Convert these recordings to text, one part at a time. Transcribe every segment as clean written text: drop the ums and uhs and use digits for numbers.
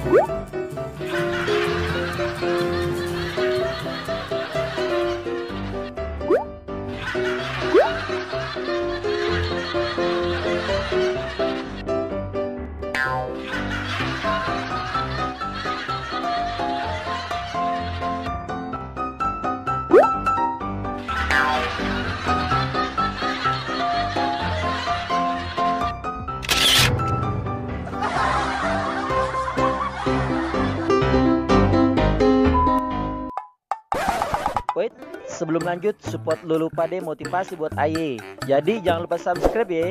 Wait, sebelum lanjut, support Lulu Pade motivasi buat Aye. Jadi jangan lupa subscribe ya.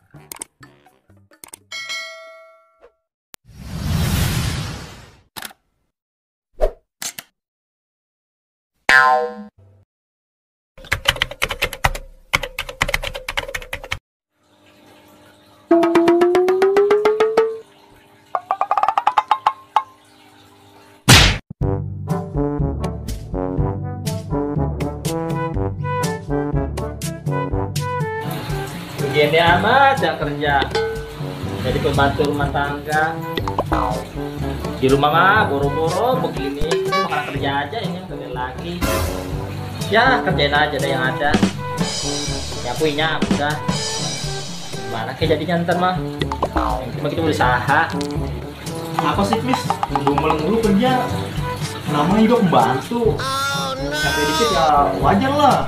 Begini amat yang kerja jadi pembantu rumah tangga di rumah mah boro-boro begini. Ini makan kerja aja, ini kerja lagi ya, kerjain aja deh yang ada ya, punya udah gimana kayak jadinya ntar mah yang cuma kita berusaha. Apa sih Chris? Meleng dulu kerja, namanya juga pembantu. Capek dikit ya wajar lah.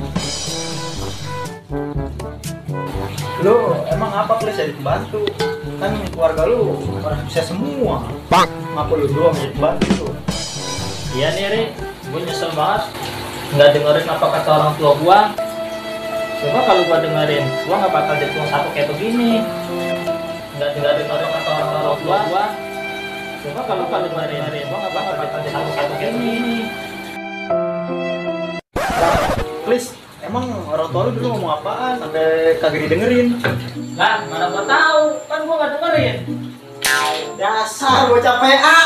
Lu emang apa Chris jadi pembantu? Kan keluarga lu orang sukses semua. Ngapa lu doang jadi pembantu? Iya nih Ri, gue nyesel banget nggak dengerin apa kata orang tua gua. Coba kalau gua dengerin, gua nggak bakal jadi cuma satu kayak begini. Nggak dengerin apa kata orang tua gua. Coba kalau dengerin, gua nggak bakal jadi satu kayak begini. Chris, emang orang tua lu dulu ngomong apaan sampai kagak didengerin? Lah, mana gua tahu, kan gua nggak dengerin. Dasar bocah PA.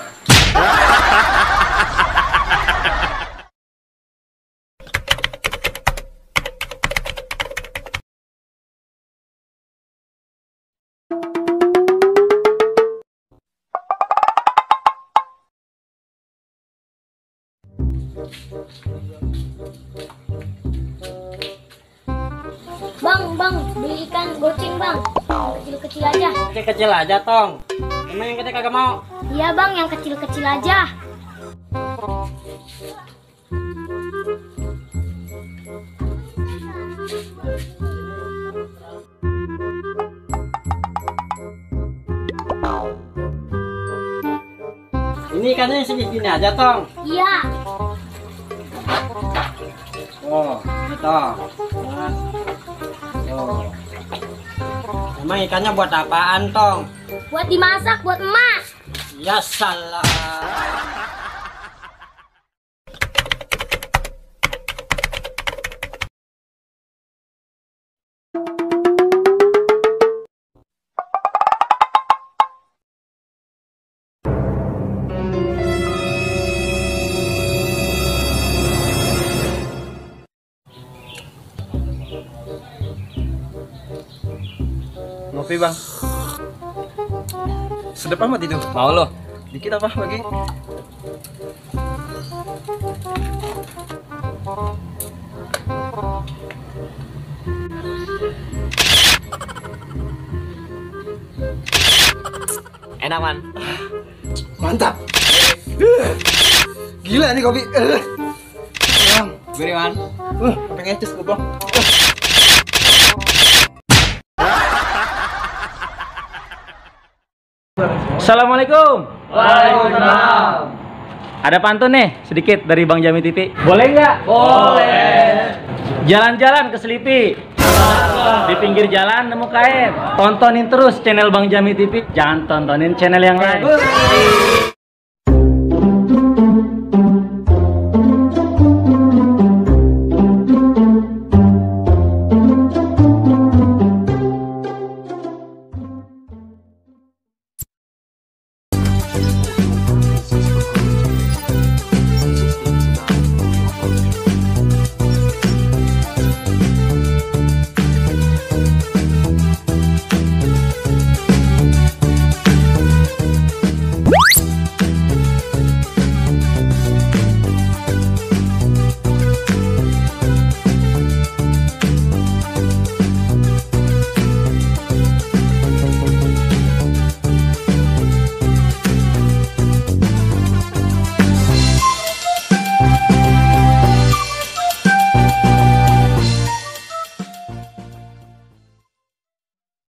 Bang, beli ikan goceng bang, yang kecil-kecil aja. Kecil aja tong, emang yang gede kagak mau? Iya bang, yang kecil-kecil aja. Ini ikannya segini aja tong. Iya. Oh, gitu. Oh. Emang ikannya buat apaan tong? Buat dimasak, buat emas. Ya salah. Ngopi bang. Sedap amat itu. Mau lo? Dikit apa lagi? Enak man. Mantap. Gila nih kopi. Bang, Beri man. sampai ngeces gue bang. Assalamualaikum. Waalaikumsalam. Ada pantun nih sedikit dari Bang Jami TV. Boleh nggak? Boleh. Jalan-jalan ke Selipi. Di pinggir jalan nemu kain. Tontonin terus channel Bang Jami TV. Jangan tontonin channel yang lain.